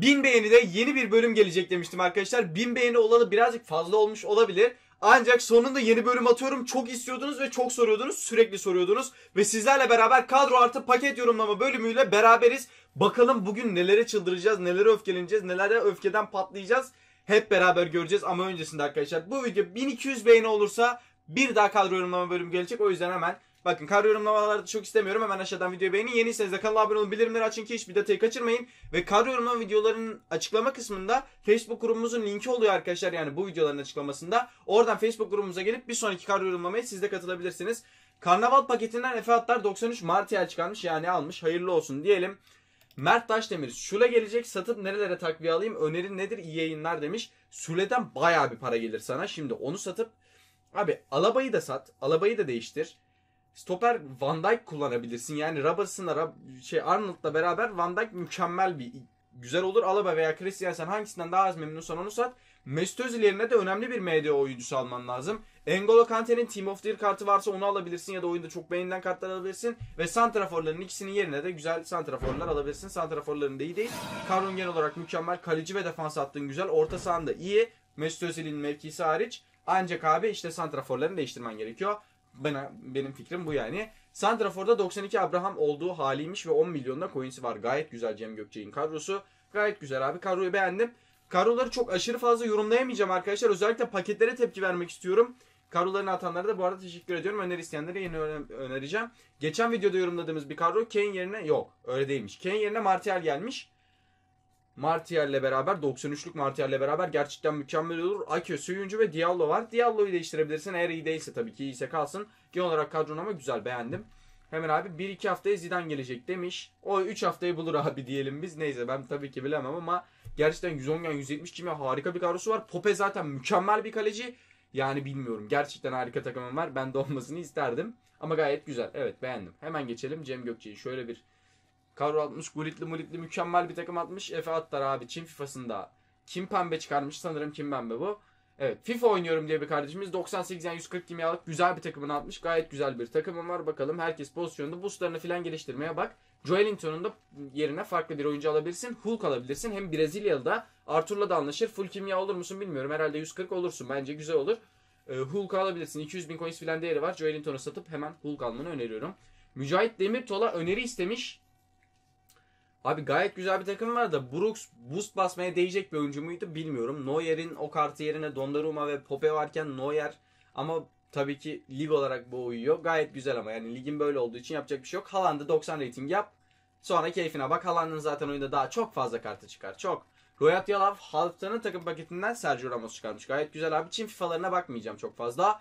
1000 beğenide yeni bir bölüm gelecek demiştim arkadaşlar. 1000 beğeni olalı birazcık fazla olmuş olabilir. Ancak sonunda yeni bölüm atıyorum. Çok istiyordunuz ve çok soruyordunuz. Sürekli soruyordunuz. Ve sizlerle beraber kadro artı paket yorumlama bölümüyle beraberiz. Bakalım bugün nelere çıldıracağız, nelere öfkeleneceğiz, nelere öfkeden patlayacağız. Hep beraber göreceğiz ama öncesinde arkadaşlar bu video 1200 beğeni olursa bir daha kadro yorumlama bölümü gelecek. O yüzden hemen bakın, kadro yorumlamaları çok istemiyorum. Hemen aşağıdan videoyu beğenin. Yeniyseniz de kanala abone olun, bildirimleri açın ki hiçbir detayı kaçırmayın. Ve kadro yorumlama videolarının açıklama kısmında Facebook grubumuzun linki oluyor arkadaşlar. Yani bu videoların açıklamasında. Oradan Facebook grubumuza gelip bir sonraki kadro yorumlamaya siz de katılabilirsiniz. Karnaval paketinden Efe Atlar 93 Martial çıkarmış, yani almış. Hayırlı olsun diyelim. Mert Taşdemir, Sule gelecek, satıp nerelere takviye alayım, önerin nedir, iyi yayınlar demiş. Sule'den bayağı bir para gelir sana. Şimdi onu satıp abi Alaba'yı da sat, Alaba'yı da değiştir. Stoper Van Dijk kullanabilirsin. Yani Robertson'la Arnold'la beraber Van Dijk mükemmel bir güzel olur. Alaba veya Christensen hangisinden daha az memnunsan onu sat. Mesut Özil yerine de önemli bir MD oyuncusu alman lazım. N'Golo Kante'nin Team of the Year kartı varsa onu alabilirsin ya da oyunda çok beğenilen kartlar alabilirsin. Ve santraforların ikisinin yerine de güzel santraforlar alabilirsin. Santraforların da iyi değil. Kadron genel olarak mükemmel. Kaleci ve defans attığın güzel. Orta sahan da iyi. Mesut Özil'in mevkisi hariç. Ancak abi işte santraforlarını değiştirmen gerekiyor. Benim fikrim bu yani. Santrafor'da 92 Abraham olduğu haliymiş ve 10 milyonda coins'i var. Gayet güzel Cem Gökçe'nin kadrosu. Gayet güzel abi. Kadroyu beğendim. Kadroları çok aşırı fazla yorumlayamayacağım arkadaşlar. Özellikle paketlere tepki vermek istiyorum. Kadrolarını atanlara da bu arada teşekkür ediyorum. Öneri isteyenlere yeni önereceğim. Geçen videoda yorumladığımız bir kadro Kane yerine yok. Öyle değilmiş. Kane yerine Martial gelmiş. Martial'le beraber 93'lük Martial'le beraber gerçekten mükemmel olur. Ake, Söyüncü ve Diallo var. Diallo'yu değiştirebilirsin. Eğer iyi değilse tabii ki, iyiyse kalsın. Genel olarak kadron ama güzel, beğendim. Hemen abi 1-2 haftaya Zidane gelecek demiş. O 3 haftayı bulur abi diyelim biz. Neyse, ben tabii ki bilemem ama gerçekten 110 gen 170 kimya harika bir kadrosu var. Pope zaten mükemmel bir kaleci. Yani bilmiyorum, gerçekten harika takımım var. Ben de olmasını isterdim. Ama gayet güzel. Evet, beğendim. Hemen geçelim Cem Gökçe'yi. Şöyle bir kadro atmış. Gulitli mükemmel bir takım atmış. Efe Atlar abi Çin FIFA'sında Kim Pembe çıkarmış. Sanırım Kim Pembe bu. Evet, FIFA oynuyorum diye bir kardeşimiz 98 yani 140 kimyalık güzel bir takımını atmış. Gayet güzel bir takımım var. Bakalım, herkes pozisyonda boostlarını falan geliştirmeye bak. Joelinton'un da yerine farklı bir oyuncu alabilirsin. Hulk alabilirsin. Hem Brezilyalı da Arthur'la da anlaşır. Full kimya olur musun bilmiyorum. Herhalde 140 olursun. Bence güzel olur. Hulk alabilirsin. 200 bin coins falan değeri var. Joelinton'u satıp hemen Hulk almanı öneriyorum. Mücahit Demirtol'a öneri istemiş. Abi gayet güzel bir takım var da Brooks boost basmaya değecek bir oyuncu muydu bilmiyorum. Neuer'in o kartı yerine Donnarumma ve Pope varken Neuer, ama tabii ki lig olarak bu uyuyor. Gayet güzel ama yani ligin böyle olduğu için yapacak bir şey yok. Haaland'ı 90 rating yap. Sonra keyfine bak. Haaland'ın zaten oyunda daha çok fazla kartı çıkar. Çok. Royat Yalav Half'tanın takım paketinden Sergio Ramos çıkarmış. Gayet güzel abi. Çin FIFA'larına bakmayacağım çok fazla.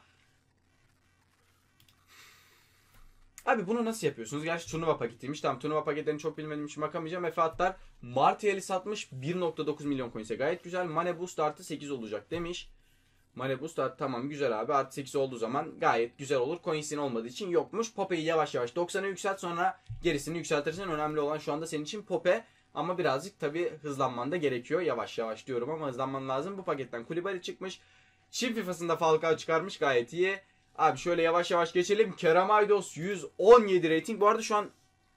Abi bunu nasıl yapıyorsunuz? Gerçi turnuva paketiymiş. Tamam, turnuva paketlerini çok bilmediğim için bakamayacağım. Efe Atlar Martial'i satmış 1.9 milyon coins'e. Gayet güzel. Mane Boost artı 8 olacak demiş. Mane Boost artı, tamam güzel abi. Artı 8 olduğu zaman gayet güzel olur. Coins'in olmadığı için yokmuş. Pope'yi yavaş yavaş 90'a yükselt, sonra gerisini yükseltirsen. Önemli olan şu anda senin için Pope. Ama birazcık tabii hızlanman da gerekiyor. Yavaş yavaş diyorum ama hızlanman lazım. Bu paketten Koulibaly çıkmış. Çin FIFA'sında Falcao çıkarmış. Gayet iyi. Abi şöyle yavaş yavaş geçelim. Kerem Aydos 117 rating. Bu arada şu an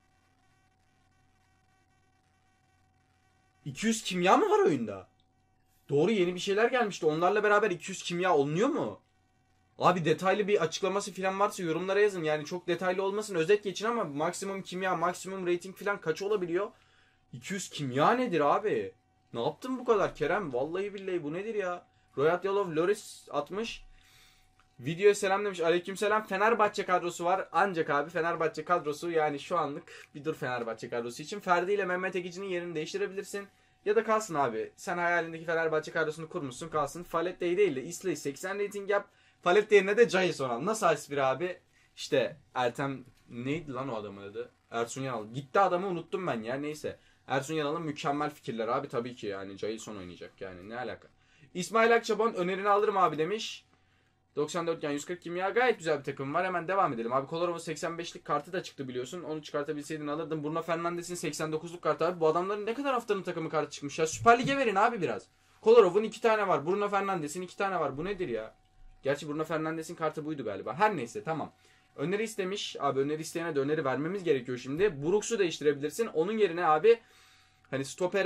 200 kimya mı var oyunda? Doğru, yeni bir şeyler gelmişti. Onlarla beraber 200 kimya olunuyor mu? Abi detaylı bir açıklaması falan varsa yorumlara yazın. Yani çok detaylı olmasın, özet geçin ama maksimum kimya, maksimum rating falan kaç olabiliyor? 200 kimya nedir abi? Ne yaptın bu kadar Kerem? Vallahi billahi bu nedir ya? Royat Yalov Loris atmış. Videoya selam demiş. Aleykümselam. Fenerbahçe kadrosu var. Ancak abi Fenerbahçe kadrosu yani şu anlık bir dur Fenerbahçe kadrosu için. Ferdi ile Mehmet Ekici'nin yerini değiştirebilirsin. Ya da kalsın abi. Sen hayalindeki Fenerbahçe kadrosunu kurmuşsun, kalsın. Falette'yi değil de Islay'ı 80 rating yap. Falette yerine de Jason al. Nasıl espri abi? İşte Ertem neydi lan o adamın adı? Ersun Yanal. Gitti, adamı unuttum ben ya, neyse. Ersun Yanal'ın mükemmel fikirler abi, tabii ki yani Jason oynayacak yani, ne alaka. İsmail Akçaban önerini alırım abi demiş. 94 yani 140 kimya, gayet güzel bir takım var. Hemen devam edelim. Abi Kolarov'un 85'lik kartı da çıktı biliyorsun. Onu çıkartabilseydin alırdım. Bruno Fernandes'in 89'luk kartı abi. Bu adamların ne kadar haftanın takımı kartı çıkmış ya. Süper Lig'e verin abi biraz. Kolarov'un 2 tane var. Bruno Fernandes'in 2 tane var. Bu nedir ya? Gerçi Bruno Fernandes'in kartı buydu galiba. Her neyse, tamam. Öneri istemiş. Abi öneri isteyene de öneri vermemiz gerekiyor şimdi. Brooks'u değiştirebilirsin. Onun yerine abi hani stopere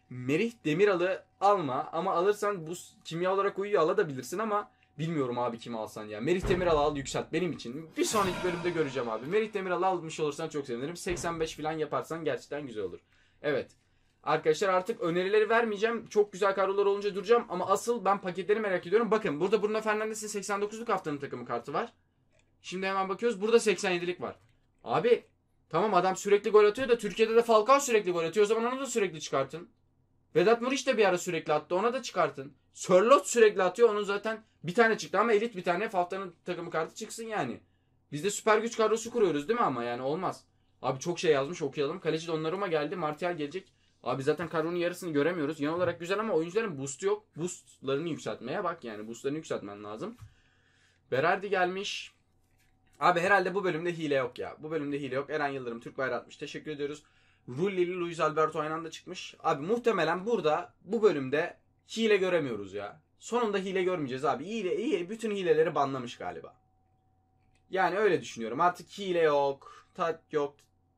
Merih Demiral'ı alma ama alırsan bu kimya olarak uyuyor, alabilirsin ama bilmiyorum abi kimi alsan ya. Merih Demiral'ı al, yükselt benim için. Bir sonraki bölümde göreceğim abi. Merih Demiral'ı almış olursan çok sevinirim. 85 falan yaparsan gerçekten güzel olur. Evet. Arkadaşlar artık önerileri vermeyeceğim. Çok güzel kadrolar olunca duracağım ama asıl ben paketleri merak ediyorum. Bakın burada Bruno Fernandes'in 89'luk haftanın takımı kartı var. Şimdi hemen bakıyoruz. Burada 87'lik var. Abi tamam adam sürekli gol atıyor da Türkiye'de de Falcao sürekli gol atıyor. O zaman onu da sürekli çıkartın. Vedat Muriç de bir ara sürekli attı. Ona da çıkartın. Sörloth sürekli atıyor. Onun zaten bir tane çıktı ama elit bir tane haftanın takımı kartı çıksın yani. Biz de süper güç kadrosu kuruyoruz değil mi ama yani olmaz. Abi çok şey yazmış, okuyalım. Kaleci Donnarumma geldi. Martial gelecek. Abi zaten kadronun yarısını göremiyoruz. Genel olarak güzel ama oyuncuların boost'u yok. Boost'larını yükseltmeye bak yani. Boost'larını yükseltmen lazım. Berardi gelmiş. Abi herhalde bu bölümde hile yok ya. Bu bölümde hile yok. Eren Yıldırım Türk bayrağı atmış. Teşekkür ediyoruz. Rulli'li Luis Alberto aynı anda çıkmış. Abi muhtemelen burada bu bölümde hile göremiyoruz ya. Sonunda hile görmeyeceğiz abi. İyi, bütün hileleri banlamış galiba. Yani öyle düşünüyorum. Artık hile yok. Tat yok.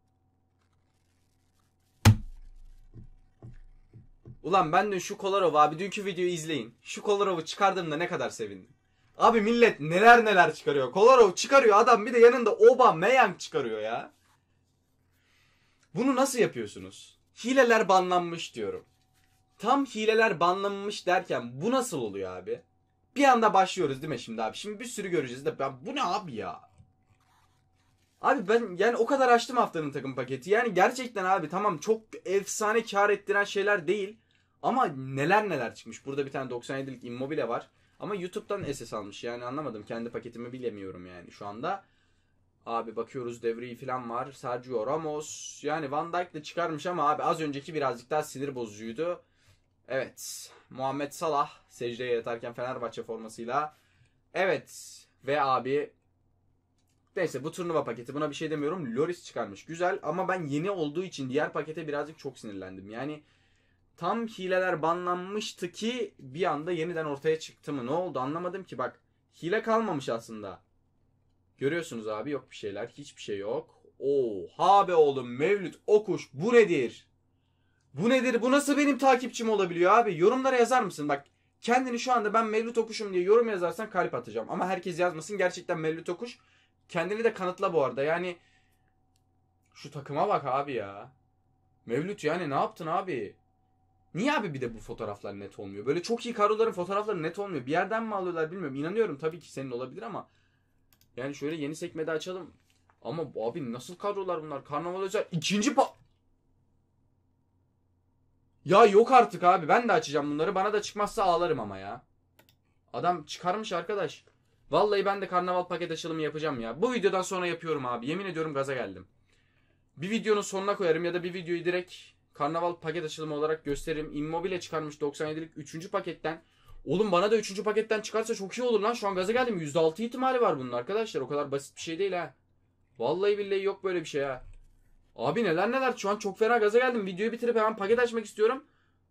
Ulan ben de şu Kolarov'u abi dünkü videoyu izleyin. Şu Kolarov'u çıkardığımda ne kadar sevindim. Abi millet neler çıkarıyor. Kolarov çıkarıyor adam bir de yanında Aubameyang çıkarıyor ya. Bunu nasıl yapıyorsunuz? Hileler banlanmış diyorum. Tam hileler banlanmış derken bu nasıl oluyor abi? Bir anda başlıyoruz değil mi şimdi abi? Şimdi bir sürü göreceğiz de bu ne abi ya? Abi ben yani o kadar açtım haftanın takım paketi. Yani gerçekten abi tamam çok efsane kar ettiren şeyler değil. Ama neler çıkmış. Burada bir tane 97'lik Immobile var. Ama YouTube'dan SS almış. Yani anlamadım. Kendi paketimi bilemiyorum yani şu anda. Abi bakıyoruz devreyi falan var. Sergio Ramos. Yani Van Dijk de çıkarmış ama abi az önceki birazcık daha sinir bozucuydu. Evet. Muhammed Salah secdeye yatarken Fenerbahçe formasıyla. Evet. Ve abi neyse bu turnuva paketi buna bir şey demiyorum. Loris çıkarmış. Güzel ama ben yeni olduğu için diğer pakete birazcık çok sinirlendim. Yani tam hileler banlanmıştı ki bir anda yeniden ortaya çıktı mı? Ne oldu anlamadım ki bak. Hile kalmamış aslında. Görüyorsunuz abi yok bir şeyler. Hiçbir şey yok. Oha be oğlum Mevlüt Okuş bu nedir? Bu nedir? Bu nasıl benim takipçim olabiliyor abi? Yorumlara yazar mısın? Bak kendini şu anda ben Mevlüt Okuş'um diye yorum yazarsan kalp atacağım. Ama herkes yazmasın. Gerçekten Mevlüt Okuş. Kendini de kanıtla bu arada. Yani şu takıma bak abi ya. Mevlüt yani ne yaptın abi? Niye abi bir de bu fotoğraflar net olmuyor? Böyle çok iyi kadroların fotoğrafları net olmuyor. Bir yerden mi alıyorlar bilmiyorum. İnanıyorum tabii ki senin olabilir ama. Yani şöyle yeni sekmede açalım. Ama abi nasıl kadrolar bunlar? Karnaval özel. Ya yok artık abi. Ben de açacağım bunları. Bana da çıkmazsa ağlarım ama ya. Adam çıkarmış arkadaş. Vallahi ben de karnaval paket açılımı yapacağım ya. Bu videodan sonra yapıyorum abi. Yemin ediyorum gaza geldim. Bir videonun sonuna koyarım ya da bir videoyu direkt karnaval paket açılımı olarak gösteririm. Immobile çıkarmış 97'lik 3. paketten. Oğlum bana da 3. paketten çıkarsa çok iyi olur lan. Şu an gaza geldim. %6 ihtimali var bunun arkadaşlar. O kadar basit bir şey değil ha. Vallahi billahi yok böyle bir şey ha. Abi neler. Şu an çok fena gaza geldim. Videoyu bitirip hemen paket açmak istiyorum.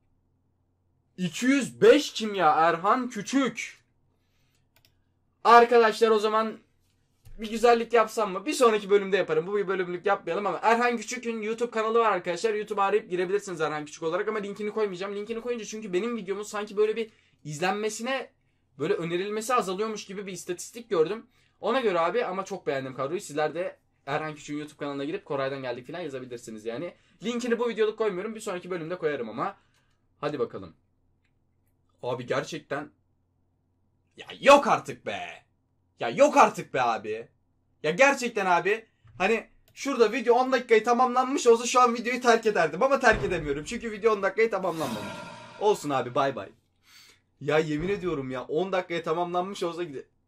205 kim ya? Erhan Küçük. Arkadaşlar o zaman bir güzellik yapsam mı? Bir sonraki bölümde yaparım. Bu bir bölümlük yapmayalım ama Erhan Küçük'ün YouTube kanalı var arkadaşlar. YouTube'a arayıp girebilirsiniz Erhan Küçük olarak ama linkini koymayacağım. Linkini koyunca çünkü benim videomun sanki böyle bir izlenmesine böyle önerilmesi azalıyormuş gibi bir istatistik gördüm. Ona göre abi ama çok beğendim kadroyu. Sizler de Erhan Küçük'ün YouTube kanalına girip Koray'dan geldik falan yazabilirsiniz yani. Linkini bu videoluk koymuyorum. Bir sonraki bölümde koyarım ama. Hadi bakalım. Abi gerçekten ya yok artık be. Ya yok artık be abi. Ya gerçekten abi. Hani şurada video 10 dakikayı tamamlanmış olsa şu an videoyu terk ederdim ama terk edemiyorum. Çünkü video 10 dakikayı tamamlanmamış. Olsun abi bay bay. Ya yemin ediyorum ya 10 dakikaya tamamlanmış olsa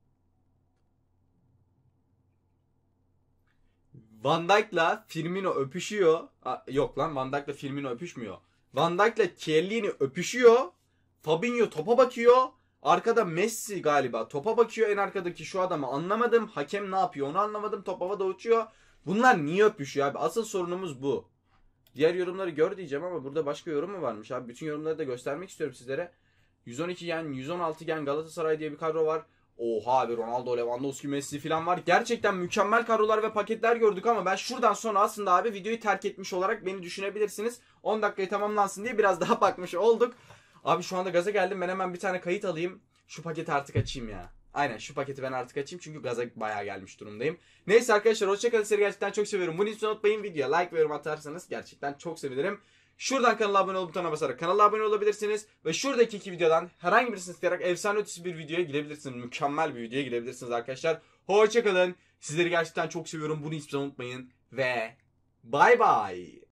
Van Dijk'la Firmino öpüşüyor. Yok lan Van Dijk'la Firmino öpüşmüyor. Van Dijk'la Chiellini öpüşüyor. Fabinho topa bakıyor. Arkada Messi galiba topa bakıyor. En arkadaki şu adamı anlamadım. Hakem ne yapıyor onu anlamadım. Top havada uçuyor. Bunlar niye öpüşüyor abi? Asıl sorunumuz bu. Diğer yorumları gör diyeceğim ama burada başka yorum mu varmış abi? Bütün yorumları da göstermek istiyorum sizlere. 112 gen, 116 gen Galatasaray diye bir kadro var. Oha bir Ronaldo, Lewandowski, Messi falan var. Gerçekten mükemmel kadrolar ve paketler gördük ama ben şuradan sonra aslında abi videoyu terk etmiş olarak beni düşünebilirsiniz. 10 dakikayı tamamlansın diye biraz daha bakmış olduk. Abi şu anda gaza geldim. Ben hemen bir tane kayıt alayım. Şu paketi artık açayım ya. Aynen şu paketi ben artık açayım çünkü gaza bayağı gelmiş durumdayım. Neyse arkadaşlar hoşçakalın. Sizleri gerçekten çok seviyorum. Bunu hiç unutmayın. Videoya like ve yorum atarsanız gerçekten çok sevinirim. Şuradan kanala abone ol butonuna basarak kanala abone olabilirsiniz. Ve şuradaki iki videodan herhangi birisini tıklayarak efsane ötesi bir videoya girebilirsiniz. Mükemmel bir videoya girebilirsiniz arkadaşlar. Hoşçakalın. Sizleri gerçekten çok seviyorum. Bunu hiç unutmayın. Ve bay bay.